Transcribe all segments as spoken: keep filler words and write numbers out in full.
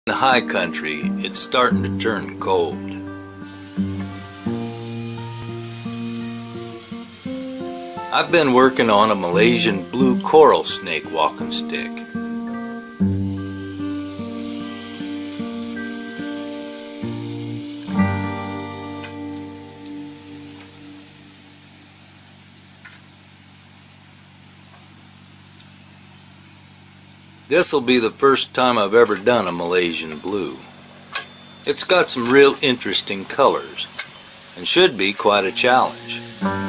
In the high country, it's starting to turn cold. I've been working on a Malaysian blue coral snake walking stick. This'll be the first time I've ever done a Malaysian blue. It's got some real interesting colors and should be quite a challenge.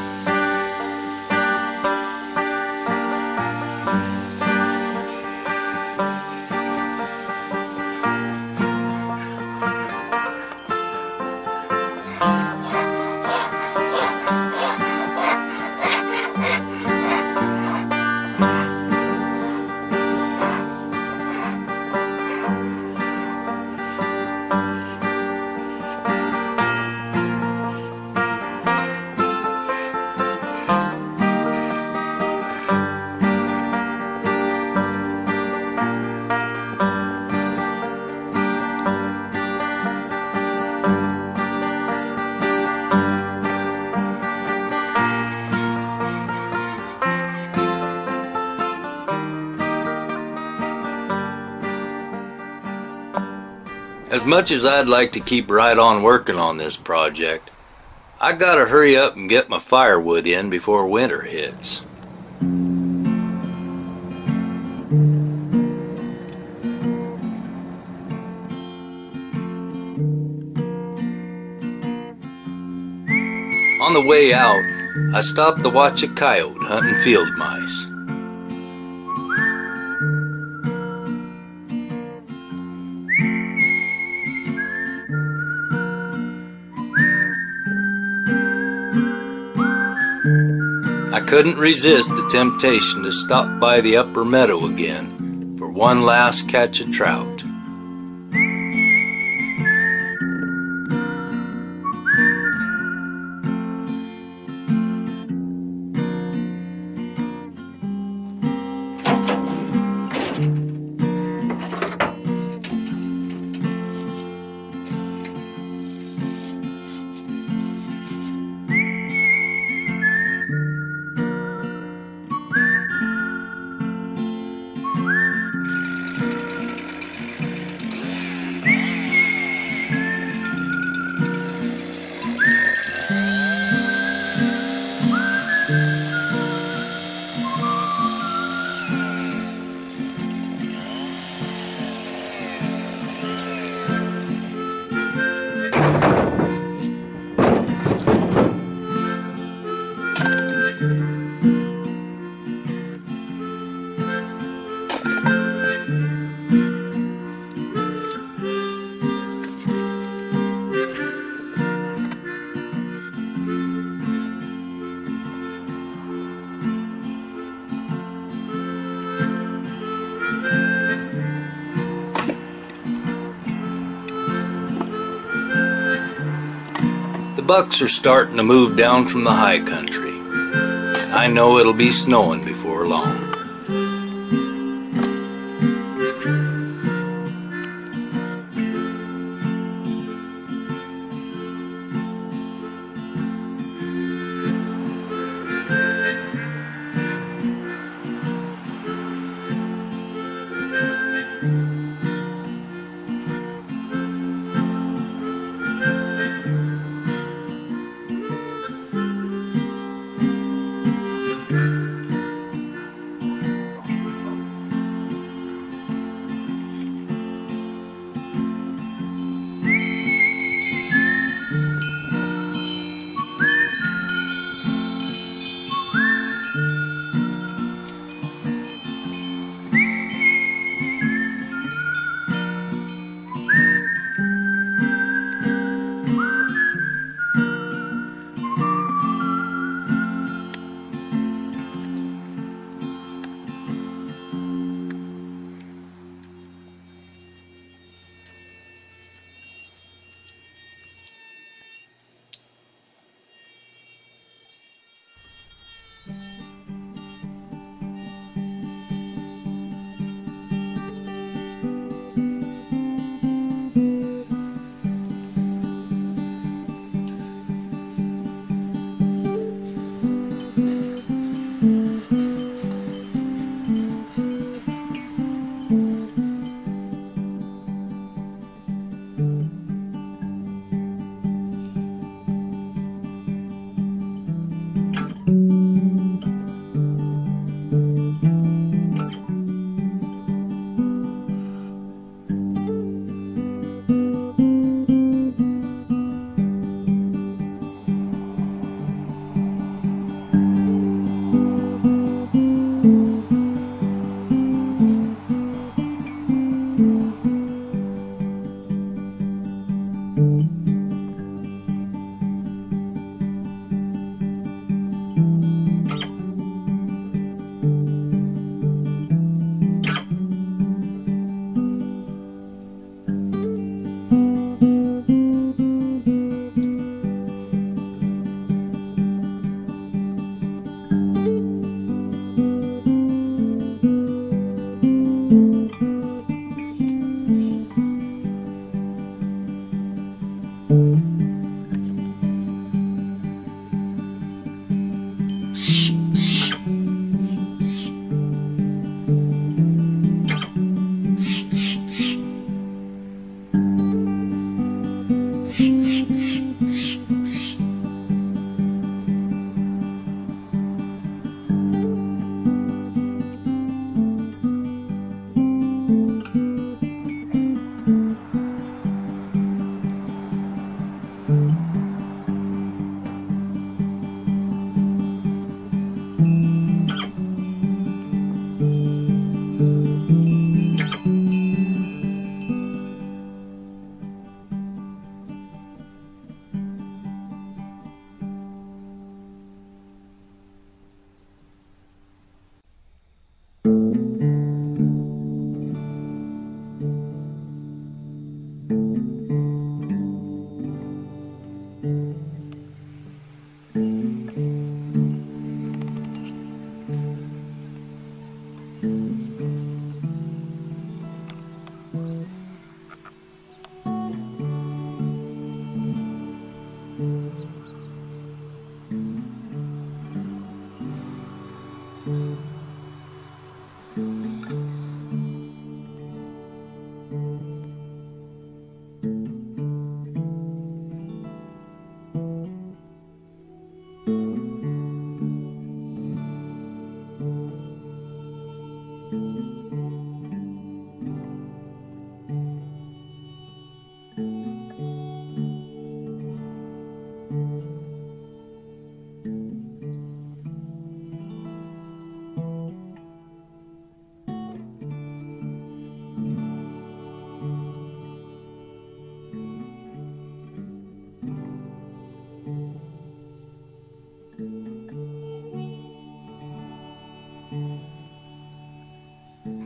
As much as I'd like to keep right on working on this project, I gotta hurry up and get my firewood in before winter hits. On the way out, I stopped to watch a coyote hunting field mice. I couldn't resist the temptation to stop by the upper meadow again for one last catch of trout. The bucks are starting to move down from the high country. I know it'll be snowing before long.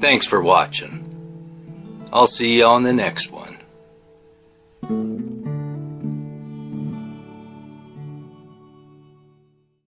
Thanks for watching. I'll see you on the next one.